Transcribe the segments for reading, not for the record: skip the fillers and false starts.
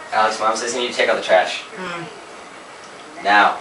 Alex, Mom says you need to take out the trash. Now.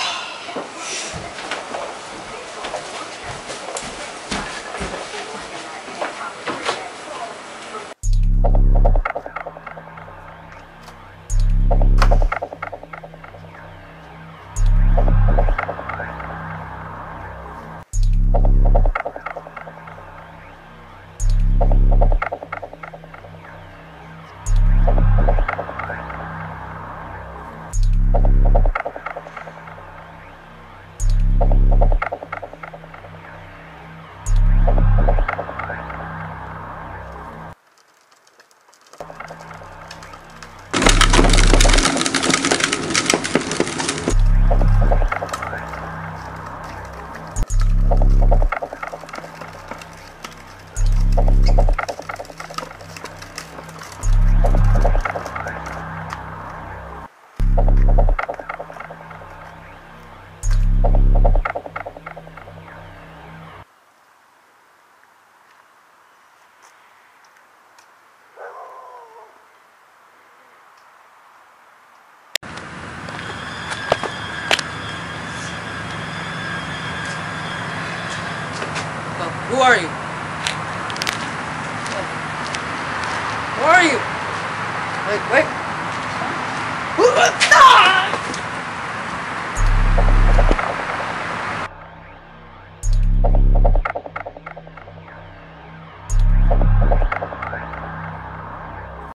Who are you? Who are you? Wait.